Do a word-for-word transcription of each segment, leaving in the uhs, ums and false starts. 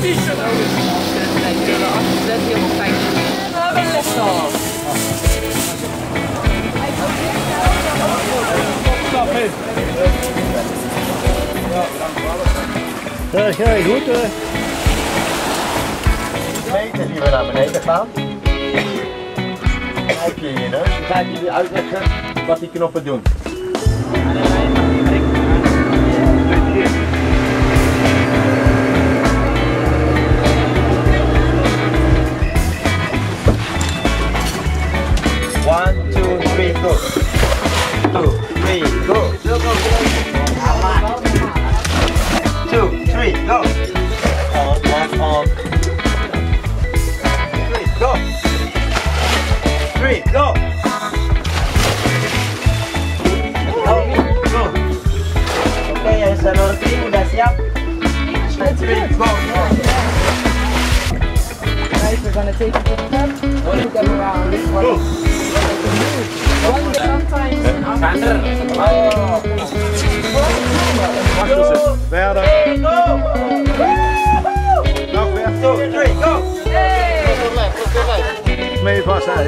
t-shirt aan. Dat is helemaal fijn. Nou, ben lekker al. Ja, ga je goed hè? Meter die we naar beneden gaan. Knijp je in je neus. Dan ga ik jullie uitleggen wat die knoppen doen. One, two, three, go. Two, three, go. Two, three, go. On, on, on. Three, go. Three, go. Oh, go. Oke, yang snorkeling udah siap. Three, go. Guys, we're gonna take it to the top. Look them around. Go. Sometimes Kander. Oh. Go. Verder. Hey, go. Nog weer. Two, three, go. hey! Mee vast hè.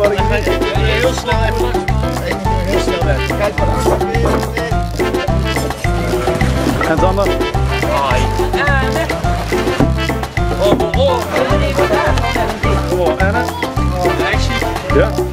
wat ik zie. Heel snel even langs. Heel snel weg. Kijk maar. En Sander? Hoi. Oh, oh, oh. Kom op, en? Actie. Ja.